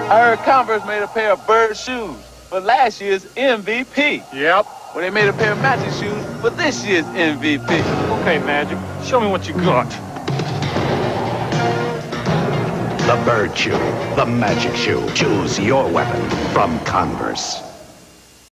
I heard Converse made a pair of bird shoes for last year's MVP. Yep. Well, they made a pair of matching shoes for this year's MVP. Okay, Magic. Show me what you got. The bird shoe, the magic shoe. Choose your weapon from Converse.